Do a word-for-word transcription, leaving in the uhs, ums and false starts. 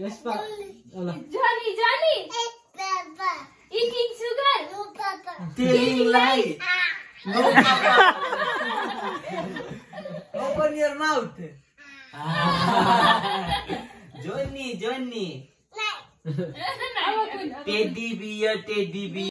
Vespa. Johnny, Johnny. Papa. Eating sugar. No, Papa. Telling lie. No, Papa. Open your mouth. Johnny, Johnny. Teddy bear, teddy bear.